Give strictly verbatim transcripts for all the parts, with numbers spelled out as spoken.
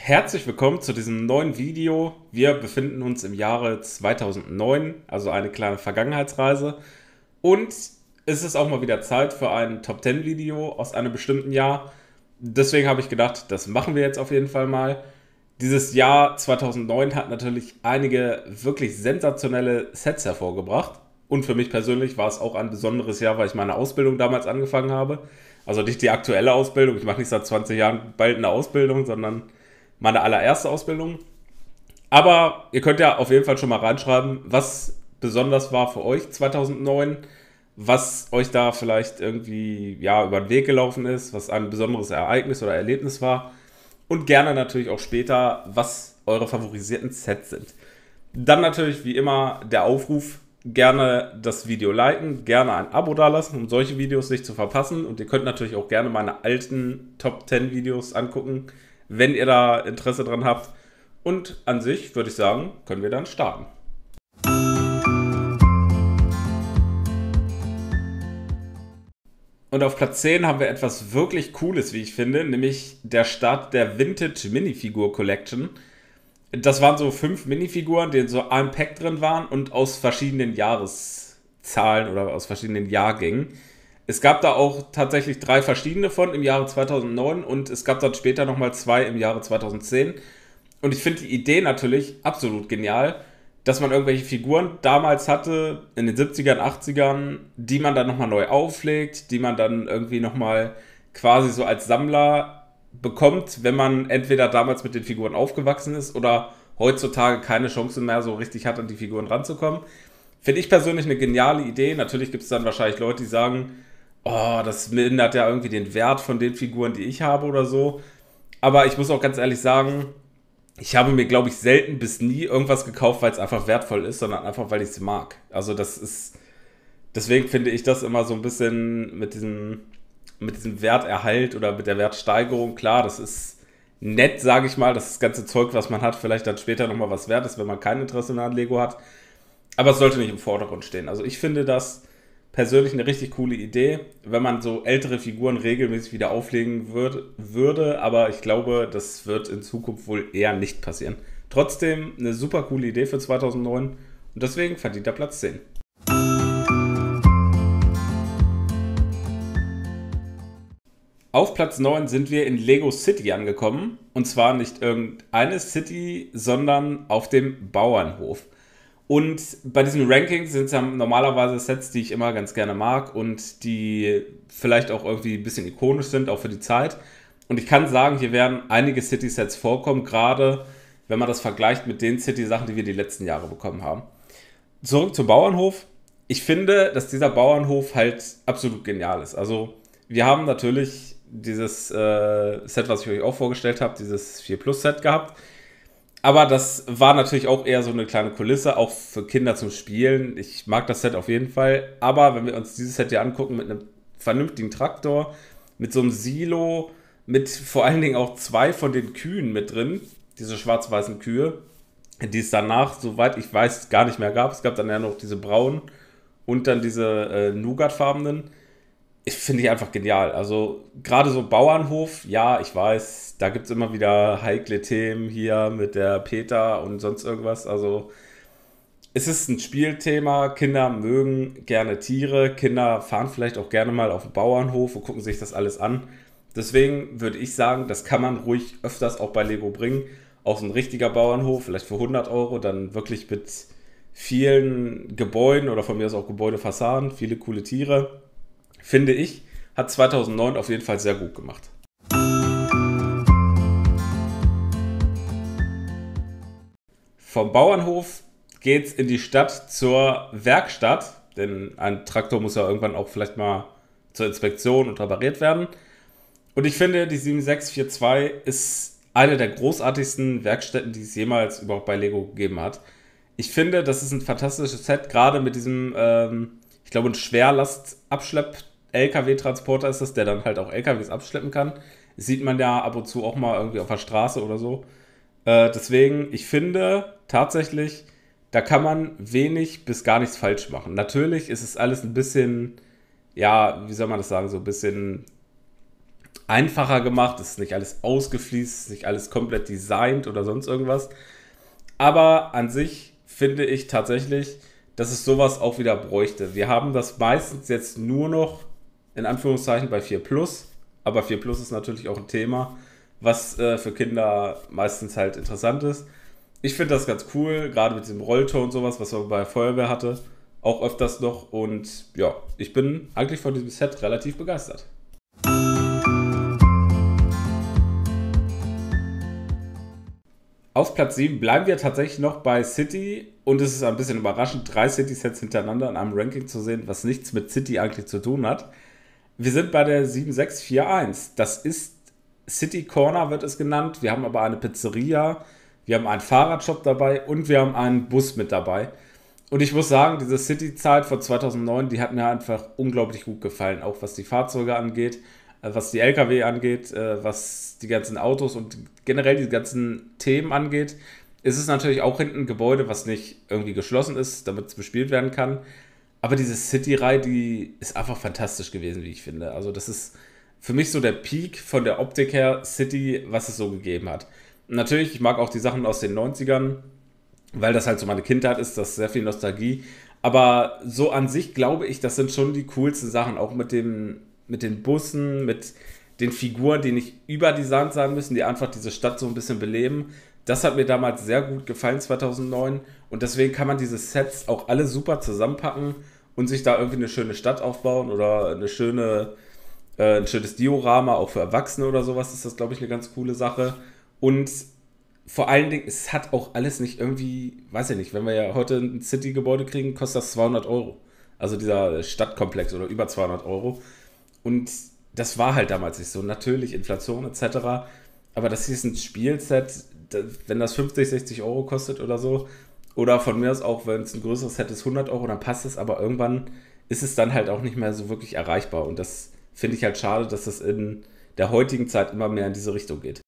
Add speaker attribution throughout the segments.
Speaker 1: Herzlich willkommen zu diesem neuen Video. Wir befinden uns im Jahre zweitausendneun, also eine kleine Vergangenheitsreise. Und es ist auch mal wieder Zeit für ein Top zehn Video aus einem bestimmten Jahr. Deswegen habe ich gedacht, das machen wir jetzt auf jeden Fall mal. Dieses Jahr zweitausendneun hat natürlich einige wirklich sensationelle Sets hervorgebracht. Und für mich persönlich war es auch ein besonderes Jahr, weil ich meine Ausbildung damals angefangen habe. Also nicht die aktuelle Ausbildung, ich mache nicht seit zwanzig Jahren bald eine Ausbildung, sondern meine allererste Ausbildung. Aber ihr könnt ja auf jeden Fall schon mal reinschreiben, was besonders war für euch zweitausendneun, was euch da vielleicht irgendwie ja, über den Weg gelaufen ist, was ein besonderes Ereignis oder Erlebnis war. Und gerne natürlich auch später, was eure favorisierten Sets sind. Dann natürlich wie immer der Aufruf, gerne das Video liken, gerne ein Abo dalassen, um solche Videos nicht zu verpassen. Und ihr könnt natürlich auch gerne meine alten Top zehn Videos angucken, wenn ihr da Interesse dran habt. Und an sich würde ich sagen, können wir dann starten. Und auf Platz zehn haben wir etwas wirklich Cooles, wie ich finde, nämlich der Start der Vintage Minifigur Collection. Das waren so fünf Minifiguren, die in so einem Pack drin waren und aus verschiedenen Jahreszahlen oder aus verschiedenen Jahrgängen. Es gab da auch tatsächlich drei verschiedene von im Jahre zweitausendneun und es gab dann später nochmal zwei im Jahre zweitausendzehn. Und ich finde die Idee natürlich absolut genial, dass man irgendwelche Figuren damals hatte, in den siebzigern, achtzigern, die man dann nochmal neu auflegt, die man dann irgendwie nochmal quasi so als Sammler bekommt, wenn man entweder damals mit den Figuren aufgewachsen ist oder heutzutage keine Chance mehr so richtig hat, an die Figuren ranzukommen. Finde ich persönlich eine geniale Idee. Natürlich gibt es dann wahrscheinlich Leute, die sagen, oh, das mindert ja irgendwie den Wert von den Figuren, die ich habe oder so. Aber ich muss auch ganz ehrlich sagen, ich habe mir, glaube ich, selten bis nie irgendwas gekauft, weil es einfach wertvoll ist, sondern einfach, weil ich es mag. Also das ist, deswegen finde ich das immer so ein bisschen mit diesem, mit diesem Werterhalt oder mit der Wertsteigerung, klar, das ist nett, sage ich mal, dass das ganze Zeug, was man hat, vielleicht dann später nochmal was wert ist, wenn man kein Interesse mehr an Lego hat. Aber es sollte nicht im Vordergrund stehen. Also ich finde das persönlich eine richtig coole Idee, wenn man so ältere Figuren regelmäßig wieder auflegen würd, würde, aber ich glaube, das wird in Zukunft wohl eher nicht passieren. Trotzdem eine super coole Idee für zweitausendneun und deswegen verdient er Platz zehn. Auf Platz neun sind wir in Lego City angekommen und zwar nicht irgendeine City, sondern auf dem Bauernhof. Und bei diesen Rankings sind es ja normalerweise Sets, die ich immer ganz gerne mag und die vielleicht auch irgendwie ein bisschen ikonisch sind, auch für die Zeit. Und ich kann sagen, hier werden einige City-Sets vorkommen, gerade wenn man das vergleicht mit den City-Sachen, die wir die letzten Jahre bekommen haben. Zurück zum Bauernhof. Ich finde, dass dieser Bauernhof halt absolut genial ist. Also wir haben natürlich dieses äh, Set, was ich euch auch vorgestellt habe, dieses vier Plus Set gehabt. Aber das war natürlich auch eher so eine kleine Kulisse, auch für Kinder zum Spielen. Ich mag das Set auf jeden Fall. Aber wenn wir uns dieses Set hier angucken mit einem vernünftigen Traktor, mit so einem Silo, mit vor allen Dingen auch zwei von den Kühen mit drin, diese schwarz-weißen Kühe, die es danach, soweit ich weiß, gar nicht mehr gab. Es gab dann ja noch diese braunen und dann diese äh, Nougat-farbenen. Ich finde ich einfach genial. Also gerade so Bauernhof, ja, ich weiß, da gibt es immer wieder heikle Themen hier mit der PETA und sonst irgendwas. Also es ist ein Spielthema. Kinder mögen gerne Tiere. Kinder fahren vielleicht auch gerne mal auf den Bauernhof und gucken sich das alles an. Deswegen würde ich sagen, das kann man ruhig öfters auch bei Lego bringen. Auch so ein richtiger Bauernhof, vielleicht für hundert Euro, dann wirklich mit vielen Gebäuden oder von mir aus auch Gebäudefassaden, viele coole Tiere. Finde ich, hat zweitausendneun auf jeden Fall sehr gut gemacht. Vom Bauernhof geht es in die Stadt zur Werkstatt, denn ein Traktor muss ja irgendwann auch vielleicht mal zur Inspektion und repariert werden. Und ich finde, die sieben sechs vier zwei ist eine der großartigsten Werkstätten, die es jemals überhaupt bei Lego gegeben hat. Ich finde, das ist ein fantastisches Set, gerade mit diesem, ähm, ich glaube, ein Schwerlast-Abschlepp-L K W-Transporter ist das, der dann halt auch L K Ws abschleppen kann. Das sieht man ja ab und zu auch mal irgendwie auf der Straße oder so. Äh, deswegen, ich finde tatsächlich, da kann man wenig bis gar nichts falsch machen. Natürlich ist es alles ein bisschen, ja, wie soll man das sagen, so ein bisschen einfacher gemacht, es ist nicht alles ausgefliest, es ist nicht alles komplett designt oder sonst irgendwas. Aber an sich finde ich tatsächlich, dass es sowas auch wieder bräuchte. Wir haben das meistens jetzt nur noch in Anführungszeichen bei vier Plus, aber vier Plus ist natürlich auch ein Thema, was äh, für Kinder meistens halt interessant ist. Ich finde das ganz cool, gerade mit diesem Rolltor und sowas, was man bei Feuerwehr hatte, auch öfters noch. Und ja, ich bin eigentlich von diesem Set relativ begeistert. Auf Platz sieben bleiben wir tatsächlich noch bei City und es ist ein bisschen überraschend, drei City-Sets hintereinander in einem Ranking zu sehen, was nichts mit City eigentlich zu tun hat. Wir sind bei der sieben sechs vier eins. Das ist City Corner, wird es genannt. Wir haben aber eine Pizzeria, wir haben einen Fahrradshop dabei und wir haben einen Bus mit dabei. Und ich muss sagen, diese City-Zeit von zweitausendneun, die hat mir einfach unglaublich gut gefallen, auch was die Fahrzeuge angeht, äh, was die L K W angeht, äh, was die ganzen Autos und generell die ganzen Themen angeht. Ist es natürlich auch hinten ein Gebäude, was nicht irgendwie geschlossen ist, damit es bespielt werden kann. Aber diese City-Reihe, die ist einfach fantastisch gewesen, wie ich finde. Also das ist für mich so der Peak von der Optik her City, was es so gegeben hat. Und natürlich, ich mag auch die Sachen aus den neunzigern, weil das halt so meine Kindheit ist, das ist sehr viel Nostalgie. Aber so an sich glaube ich, das sind schon die coolsten Sachen, auch mit dem, mit den Bussen, mit den Figuren, die nicht überdesignt sein müssen, die einfach diese Stadt so ein bisschen beleben. Das hat mir damals sehr gut gefallen, zweitausendneun. Und deswegen kann man diese Sets auch alle super zusammenpacken und sich da irgendwie eine schöne Stadt aufbauen oder eine schöne, äh, ein schönes Diorama, auch für Erwachsene oder sowas ist das, glaube ich, eine ganz coole Sache. Und vor allen Dingen, es hat auch alles nicht irgendwie, weiß ich nicht, wenn wir ja heute ein City-Gebäude kriegen, kostet das zweihundert Euro. Also dieser Stadtkomplex oder über zweihundert Euro. Und das war halt damals nicht so. Natürlich Inflation et cetera. Aber das hier ist ein Spielset, wenn das fünfzig, sechzig Euro kostet oder so. Oder von mir aus auch, wenn es ein größeres Set ist, hundert Euro, dann passt es. Aber irgendwann ist es dann halt auch nicht mehr so wirklich erreichbar. Und das finde ich halt schade, dass das in der heutigen Zeit immer mehr in diese Richtung geht.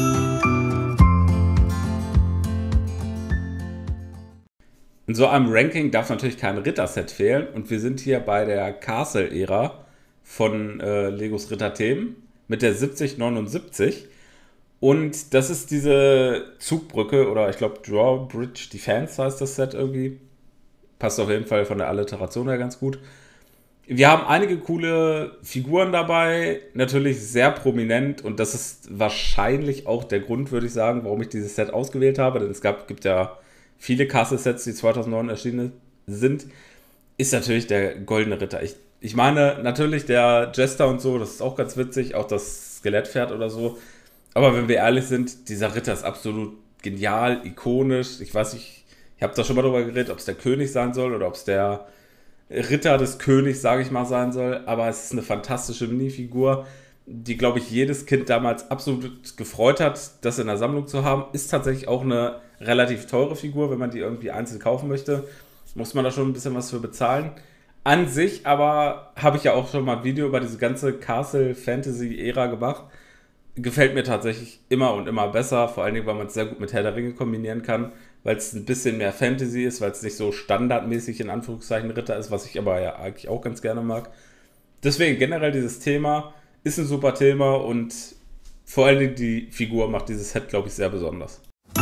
Speaker 1: In so einem Ranking darf natürlich kein Ritterset fehlen und wir sind hier bei der Castle-Ära von äh, Legos Ritterthemen mit der siebzig neunundsiebzig und das ist diese Zugbrücke oder ich glaube Drawbridge Defense heißt das Set irgendwie. Passt auf jeden Fall von der Alliteration her ganz gut. Wir haben einige coole Figuren dabei, natürlich sehr prominent und das ist wahrscheinlich auch der Grund, würde ich sagen, warum ich dieses Set ausgewählt habe, denn es gab, gibt ja viele Castle-Sets, die zweitausendneun erschienen sind, ist natürlich der Goldene Ritter. Ich, ich meine, natürlich der Jester und so, das ist auch ganz witzig, auch das Skelettpferd oder so. Aber wenn wir ehrlich sind, dieser Ritter ist absolut genial, ikonisch. Ich weiß nicht, ich habe da schon mal drüber geredet, ob es der König sein soll oder ob es der Ritter des Königs, sage ich mal, sein soll. Aber es ist eine fantastische Minifigur, die, glaube ich, jedes Kind damals absolut gefreut hat, das in der Sammlung zu haben. Ist tatsächlich auch eine relativ teure Figur, wenn man die irgendwie einzeln kaufen möchte. Muss man da schon ein bisschen was für bezahlen. An sich aber habe ich ja auch schon mal ein Video über diese ganze Castle-Fantasy-Ära gemacht. Gefällt mir tatsächlich immer und immer besser, vor allen Dingen, weil man es sehr gut mit Herr der Ringe kombinieren kann, weil es ein bisschen mehr Fantasy ist, weil es nicht so standardmäßig in Anführungszeichen Ritter ist, was ich aber ja eigentlich auch ganz gerne mag. Deswegen generell dieses Thema ist ein super Thema und vor allen Dingen die Figur macht dieses Set, glaube ich, sehr besonders.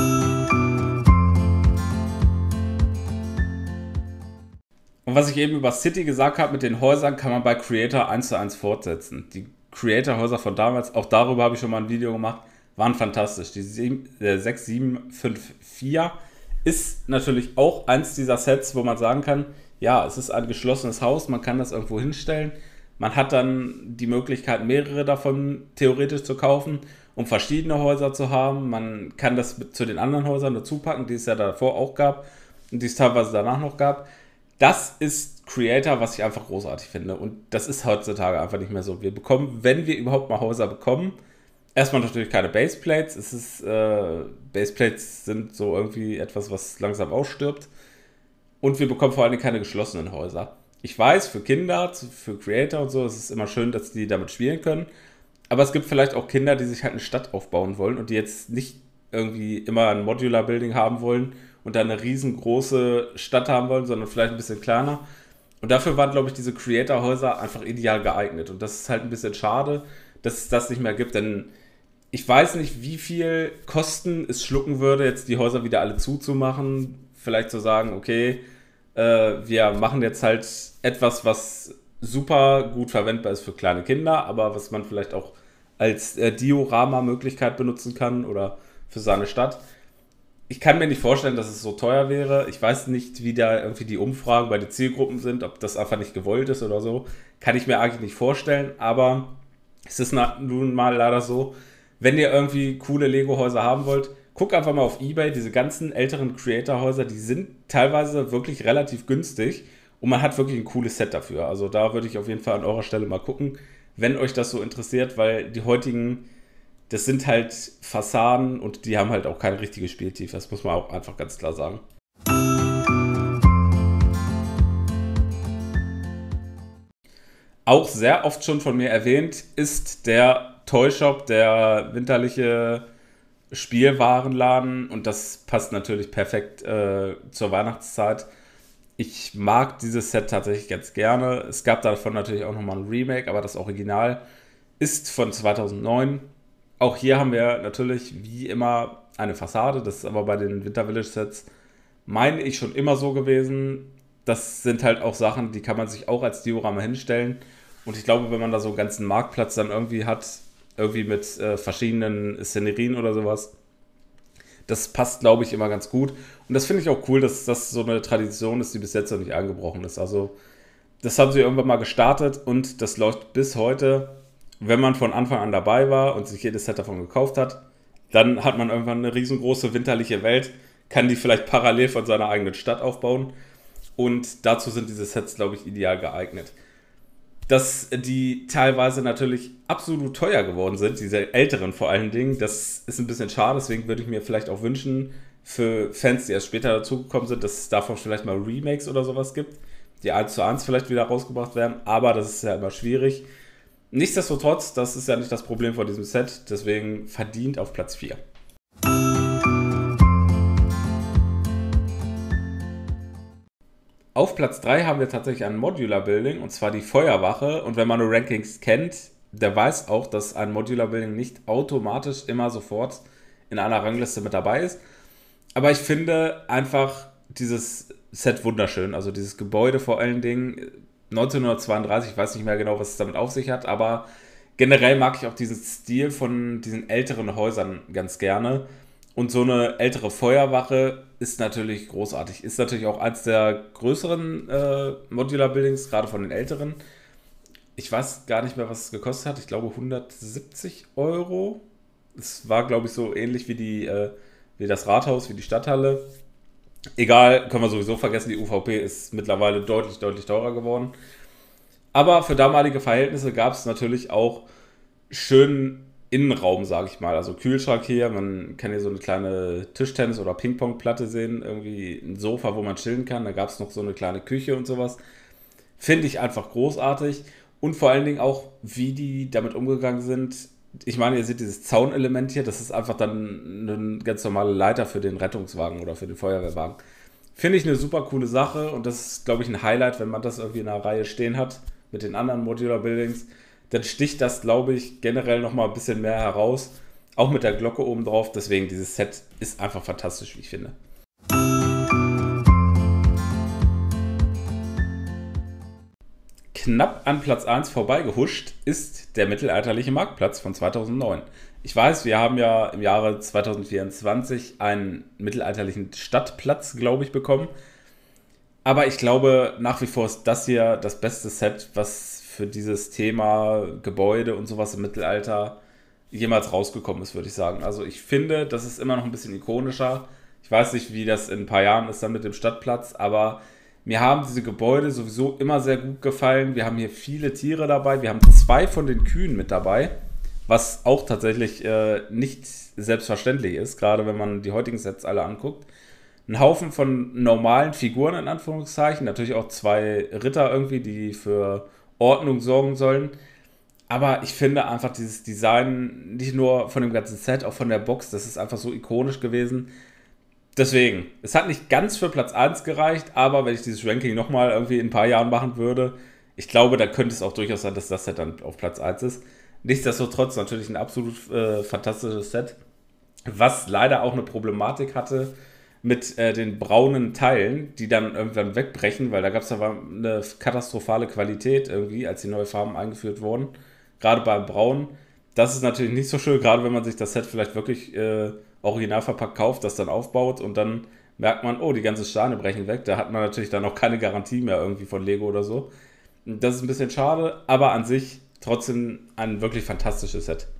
Speaker 1: Und was ich eben über City gesagt habe mit den Häusern, kann man bei Creator eins zu eins fortsetzen. Die Creator-Häuser von damals, auch darüber habe ich schon mal ein Video gemacht, waren fantastisch. Die sechs sieben fünf vier ist natürlich auch eins dieser Sets, wo man sagen kann, ja, es ist ein geschlossenes Haus, man kann das irgendwo hinstellen. Man hat dann die Möglichkeit, mehrere davon theoretisch zu kaufen, um verschiedene Häuser zu haben. Man kann das zu den anderen Häusern dazu packen, die es ja davor auch gab und die es teilweise danach noch gab. Das ist Creator, was ich einfach großartig finde. Und das ist heutzutage einfach nicht mehr so. Wir bekommen, wenn wir überhaupt mal Häuser bekommen, erstmal natürlich keine Baseplates. Es ist, äh, Baseplates sind so irgendwie etwas, was langsam ausstirbt. Und wir bekommen vor allem keine geschlossenen Häuser. Ich weiß, für Kinder, für Creator und so, ist es immer schön, dass die damit spielen können. Aber es gibt vielleicht auch Kinder, die sich halt eine Stadt aufbauen wollen und die jetzt nicht irgendwie immer ein Modular-Building haben wollen und dann eine riesengroße Stadt haben wollen, sondern vielleicht ein bisschen kleiner. Und dafür waren, glaube ich, diese Creator-Häuser einfach ideal geeignet. Und das ist halt ein bisschen schade, dass es das nicht mehr gibt, denn ich weiß nicht, wie viel Kosten es schlucken würde, jetzt die Häuser wieder alle zuzumachen. Vielleicht zu sagen, okay, äh, wir machen jetzt halt etwas, was super gut verwendbar ist für kleine Kinder, aber was man vielleicht auch als äh, Diorama-Möglichkeit benutzen kann oder für seine Stadt. Ich kann mir nicht vorstellen, dass es so teuer wäre. Ich weiß nicht, wie da irgendwie die Umfragen bei den Zielgruppen sind, ob das einfach nicht gewollt ist oder so. Kann ich mir eigentlich nicht vorstellen, aber es ist na, nun mal leider so, wenn ihr irgendwie coole Lego-Häuser haben wollt, guckt einfach mal auf eBay. Diese ganzen älteren Creator-Häuser, die sind teilweise wirklich relativ günstig und man hat wirklich ein cooles Set dafür. Also da würde ich auf jeden Fall an eurer Stelle mal gucken, wenn euch das so interessiert, weil die heutigen, das sind halt Fassaden und die haben halt auch keine richtige Spieltiefe. Das muss man auch einfach ganz klar sagen. Auch sehr oft schon von mir erwähnt ist der Toyshop, der winterliche Spielwarenladen, und das passt natürlich perfekt äh, zur Weihnachtszeit. Ich mag dieses Set tatsächlich ganz gerne. Es gab davon natürlich auch nochmal ein Remake, aber das Original ist von zweitausendneun. Auch hier haben wir natürlich wie immer eine Fassade. Das ist aber bei den Winter Village Sets, meine ich, schon immer so gewesen. Das sind halt auch Sachen, die kann man sich auch als Diorama hinstellen. Und ich glaube, wenn man da so einen ganzen Marktplatz dann irgendwie hat, irgendwie mit äh, verschiedenen Szenerien oder sowas, das passt, glaube ich, immer ganz gut. Und das finde ich auch cool, dass das so eine Tradition ist, die bis jetzt noch nicht angebrochen ist. Also das haben sie irgendwann mal gestartet und das läuft bis heute. Wenn man von Anfang an dabei war und sich jedes Set davon gekauft hat, dann hat man irgendwann eine riesengroße winterliche Welt, kann die vielleicht parallel von seiner eigenen Stadt aufbauen. Und dazu sind diese Sets, glaube ich, ideal geeignet. Dass die teilweise natürlich absolut teuer geworden sind, diese älteren vor allen Dingen, das ist ein bisschen schade. Deswegen würde ich mir vielleicht auch wünschen, für Fans, die erst später dazugekommen sind, dass es davon vielleicht mal Remakes oder sowas gibt, die eins zu eins vielleicht wieder rausgebracht werden. Aber das ist ja immer schwierig. Nichtsdestotrotz, das ist ja nicht das Problem von diesem Set, deswegen verdient auf Platz vier. Auf Platz drei haben wir tatsächlich ein Modular Building, und zwar die Feuerwache. Und wenn man nur Rankings kennt, der weiß auch, dass ein Modular Building nicht automatisch immer sofort in einer Rangliste mit dabei ist. Aber ich finde einfach dieses Set wunderschön. Also dieses Gebäude vor allen Dingen, neunzehnhundertzweiunddreißig, ich weiß nicht mehr genau, was es damit auf sich hat, aber generell mag ich auch diesen Stil von diesen älteren Häusern ganz gerne. Und so eine ältere Feuerwache ist natürlich großartig. Ist natürlich auch eins der größeren äh, Modular Buildings, gerade von den älteren. Ich weiß gar nicht mehr, was es gekostet hat. Ich glaube hundertsiebzig Euro. Es war, glaube ich, so ähnlich wie, die, äh, wie das Rathaus, wie die Stadthalle. Egal, können wir sowieso vergessen, die U V P ist mittlerweile deutlich, deutlich teurer geworden. Aber für damalige Verhältnisse gab es natürlich auch schönen Innenraum, sage ich mal. Also Kühlschrank hier, man kann hier so eine kleine Tischtennis- oder Ping-Pong-Platte sehen, irgendwie ein Sofa, wo man chillen kann. Da gab es noch so eine kleine Küche und sowas. Finde ich einfach großartig. Und vor allen Dingen auch, wie die damit umgegangen sind. Ich meine, ihr seht dieses Zaunelement hier, das ist einfach dann eine ganz normale Leiter für den Rettungswagen oder für den Feuerwehrwagen. Finde ich eine super coole Sache, und das ist, glaube ich, ein Highlight, wenn man das irgendwie in einer Reihe stehen hat mit den anderen Modular Buildings. Dann sticht das, glaube ich, generell nochmal ein bisschen mehr heraus. Auch mit der Glocke oben drauf. Deswegen, dieses Set ist einfach fantastisch, wie ich finde. Knapp an Platz eins vorbeigehuscht ist der mittelalterliche Marktplatz von zweitausendneun. Ich weiß, wir haben ja im Jahre zweitausendvierundzwanzig einen mittelalterlichen Stadtplatz, glaube ich, bekommen. Aber ich glaube, nach wie vor ist das hier das beste Set, was für dieses Thema Gebäude und sowas im Mittelalter jemals rausgekommen ist, würde ich sagen. Also ich finde, das ist immer noch ein bisschen ikonischer. Ich weiß nicht, wie das in ein paar Jahren ist dann mit dem Stadtplatz, aber mir haben diese Gebäude sowieso immer sehr gut gefallen. Wir haben hier viele Tiere dabei. Wir haben zwei von den Kühen mit dabei, was auch tatsächlich äh, nicht selbstverständlich ist, gerade wenn man die heutigen Sets alle anguckt. Ein Haufen von normalen Figuren in Anführungszeichen, natürlich auch zwei Ritter irgendwie, die für Ordnung sorgen sollen. Aber ich finde einfach dieses Design, nicht nur von dem ganzen Set, auch von der Box, das ist einfach so ikonisch gewesen. Deswegen, es hat nicht ganz für Platz eins gereicht, aber wenn ich dieses Ranking nochmal irgendwie in ein paar Jahren machen würde, ich glaube, da könnte es auch durchaus sein, dass das Set dann auf Platz eins ist. Nichtsdestotrotz natürlich ein absolut äh, fantastisches Set, was leider auch eine Problematik hatte mit äh, den braunen Teilen, die dann irgendwann wegbrechen, weil da gab es aber eine katastrophale Qualität irgendwie, als die neuen Farben eingeführt wurden. Gerade beim Braun. Das ist natürlich nicht so schön, gerade wenn man sich das Set vielleicht wirklich äh, original verpackt kauft, das dann aufbaut und dann merkt man, oh, die ganzen Steine brechen weg. Da hat man natürlich dann auch keine Garantie mehr irgendwie von Lego oder so. Das ist ein bisschen schade, aber an sich trotzdem ein wirklich fantastisches Set.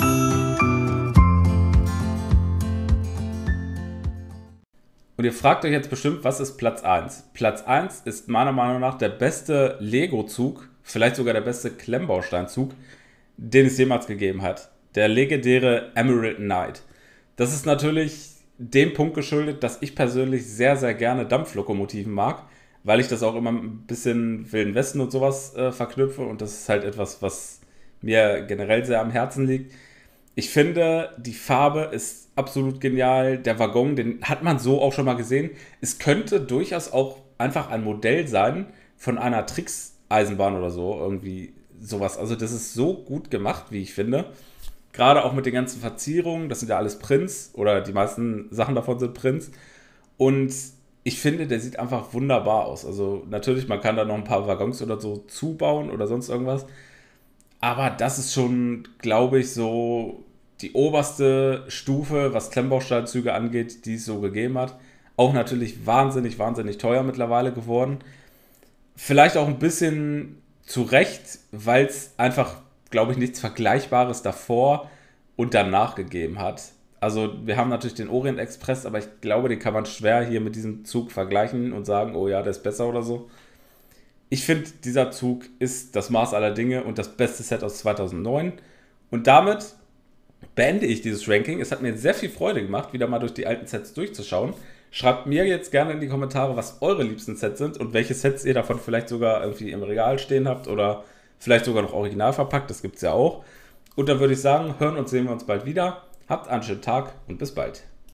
Speaker 1: Und ihr fragt euch jetzt bestimmt, was ist Platz eins? Platz eins ist meiner Meinung nach der beste Lego-Zug, vielleicht sogar der beste Klemmbausteinzug, den es jemals gegeben hat. Der legendäre Emerald Knight. Das ist natürlich dem Punkt geschuldet, dass ich persönlich sehr, sehr gerne Dampflokomotiven mag, weil ich das auch immer ein bisschen Wilden Westen und sowas äh, verknüpfe und das ist halt etwas, was mir generell sehr am Herzen liegt. Ich finde, die Farbe ist absolut genial. Der Waggon, den hat man so auch schon mal gesehen. Es könnte durchaus auch einfach ein Modell sein von einer Trix-Eisenbahn oder so. Irgendwie sowas. Also das ist so gut gemacht, wie ich finde. Gerade auch mit den ganzen Verzierungen. Das sind ja alles Prints. Oder die meisten Sachen davon sind Prints. Und ich finde, der sieht einfach wunderbar aus. Also natürlich, man kann da noch ein paar Waggons oder so zubauen oder sonst irgendwas. Aber das ist schon, glaube ich, so die oberste Stufe, was Klemmbausteinzüge angeht, die es so gegeben hat. Auch natürlich wahnsinnig, wahnsinnig teuer mittlerweile geworden. Vielleicht auch ein bisschen zu Recht, weil es einfach, glaube ich, nichts Vergleichbares davor und danach gegeben hat. Also wir haben natürlich den Orient Express, aber ich glaube, den kann man schwer hier mit diesem Zug vergleichen und sagen, oh ja, der ist besser oder so. Ich finde, dieser Zug ist das Maß aller Dinge und das beste Set aus zweitausendneun. Und damit beende ich dieses Ranking. Es hat mir sehr viel Freude gemacht, wieder mal durch die alten Sets durchzuschauen. Schreibt mir jetzt gerne in die Kommentare, was eure liebsten Sets sind und welche Sets ihr davon vielleicht sogar irgendwie im Regal stehen habt oder vielleicht sogar noch original verpackt. Das gibt es ja auch. Und dann würde ich sagen, hören und sehen wir uns bald wieder. Habt einen schönen Tag und bis bald.